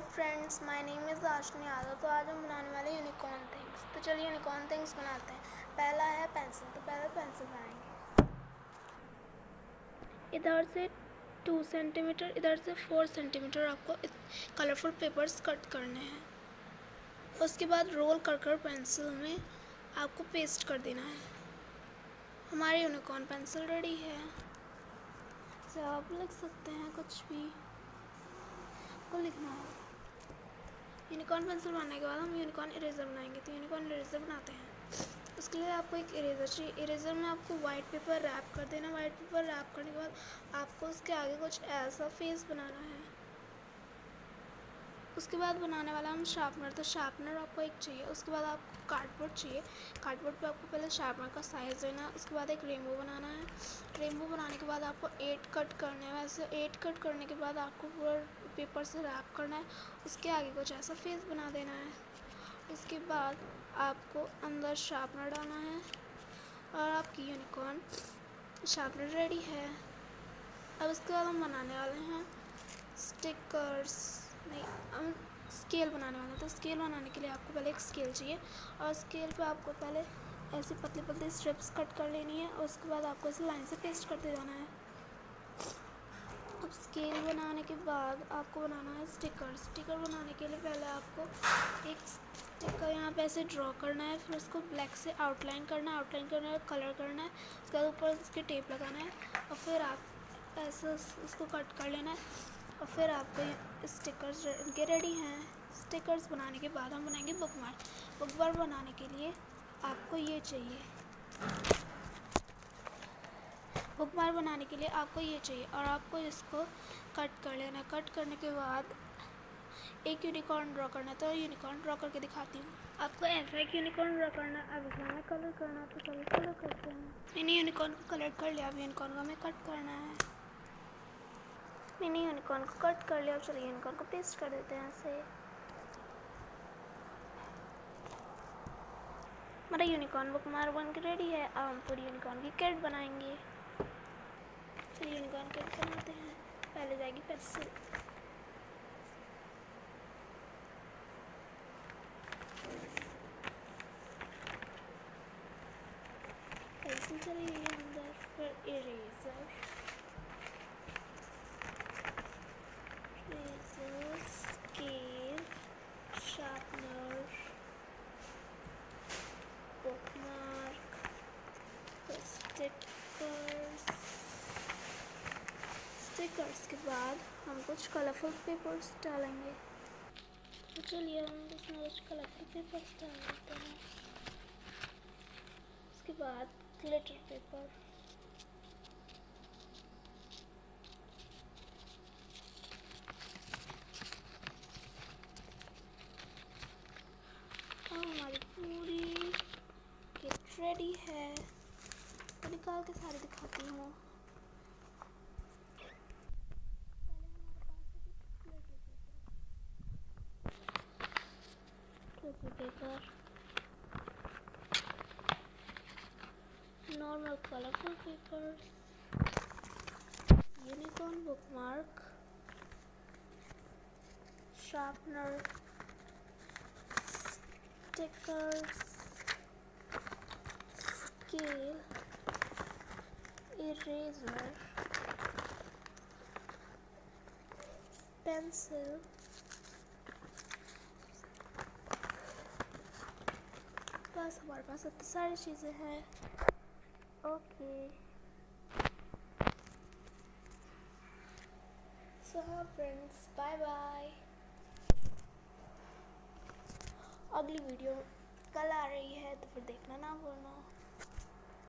Friends, my name is Ashni Yadav. तो आज हम बनाने वाले यूनिकॉर्न थिंग्स। तो चलिए यूनिकॉर्न थिंग्स बनाते हैं। पहला है पेंसिल। तो पहले पेंसिल बनाएंगे। इधर से 2 सेंटीमीटर, इधर से 4 सेंटीमीटर आपको कलरफुल पेपर्स कट करने हैं। उसके बाद रोल कर पेंसिल में आपको पेस्ट कर देना है। हमारी यूनिकॉर्न पेंसिल रेडी है। तो आप लिख सकते हैं, कुछ भी को लिखना है। यूनिकॉर्न पेंसिल बनाने के बाद हम यूनिकॉर्न इरेज़र बनाएंगे। तो यूनिकॉर्न इरेज़र बनाते हैं। उसके लिए आपको एक इरेज़र चाहिए। इरेज़र में आपको वाइट पेपर रैप कर देना। वाइट पेपर रैप करने के बाद आपको उसके आगे कुछ ऐसा फेस बनाना है। उसके बाद बनाने वाला हम शार्पनर। तो शार्पनर आपको एक चाहिए। उसके बाद आपको कार्डबोर्ड चाहिए। कार्डबोर्ड पे आपको पहले शार्पनर का साइज़ देना है। उसके बाद एक रेनबो बनाना है। रेनबो बनाने के बाद आपको 8 कट करने हैं। वैसे 8 कट करने के बाद आपको पूरा पेपर से रैप करना है। उसके आगे कुछ ऐसा फेस बना देना है। इसके बाद आपको अंदर शार्पनर डालना है और आपकी यूनिकॉर्न शार्पनर रेडी है। अब इसके बाद हम बनाने वाले हैं स्टिकर्स। नहीं, हम स्केल बनाने वाले हैं। तो स्केल बनाने के लिए आपको पहले एक स्केल चाहिए और स्केल पे आपको पहले ऐसी पतली पतली स्ट्रिप्स कट कर लेनी है और उसके बाद आपको इसे लाइन से पेस्ट करते जाना है। अब स्केल बनाने के बाद आपको बनाना है स्टिकर। स्टिकर बनाने के लिए पहले आपको एक स्टिकर यहाँ पे ऐसे ड्रॉ करना है, फिर उसको ब्लैक से आउटलाइन करना है। आउटलाइन करने के बाद कलर करना है। उसके बाद ऊपर उसके टेप लगाना है और फिर आप ऐसे उसको कट कर लेना है और फिर आपको स्टिकर्स के रेडी हैं। स्टिकर्स बनाने के बाद हम बनाएंगे बुकमार्क। बुकमार्क बनाने के लिए आपको ये चाहिए। बुकमार्क बनाने के लिए आपको ये चाहिए और आपको इसको कट कर लेना। कट करने के बाद एक यूनिकॉर्न ड्रॉ करना है। तो यूनिकॉर्न ड्रॉ करके दिखाती हूँ आपको। ऐसा एक यूनिकॉर्न ड्रॉ करना है। अब इसमें कलर करना है, तो चलिए कलर करते हैं। मैंने यूनिकॉर्न को कलर कर लिया। अब यूनिकॉर्न को हमें कट करना है। मैंने यूनिकॉर्न को कट कर लिया। चलिए यूनिकॉर्न को पेस्ट कर देते हैं ऐसे। हमारा यूनिकॉर्न बुकमार्क बन के रेडी है। अब हम पूरी यूनिकॉर्न की किट बनाएंगे। चलिए यूनिकॉर्न किट बनाते हैं। पहले जाएगी पेंसिल। पेंसिल चली गई अंदर, फिर eraser, scale, sharpener, bookmark, stickers के बाद हम कुछ कलरफुल पेपर्स डालेंगे। तो चलिए हम इसमें कुछ कलरफुल पेपर्स डाल देते हैं। उसके बाद ग्लिटर पेपर, और हमारी पूरी किट रेडी है। तो निकाल के सारे दिखाती हूँ। Paper, normal colorful papers, unicorn bookmark, sharpener, stickers, scale, eraser, pencil, बस हमारे पास इतनी सारी चीज़ें हैं। ओके, सो हाँ फ्रेंड्स, बाय बाय। अगली वीडियो कल आ रही है, तो फिर देखना ना भूलना।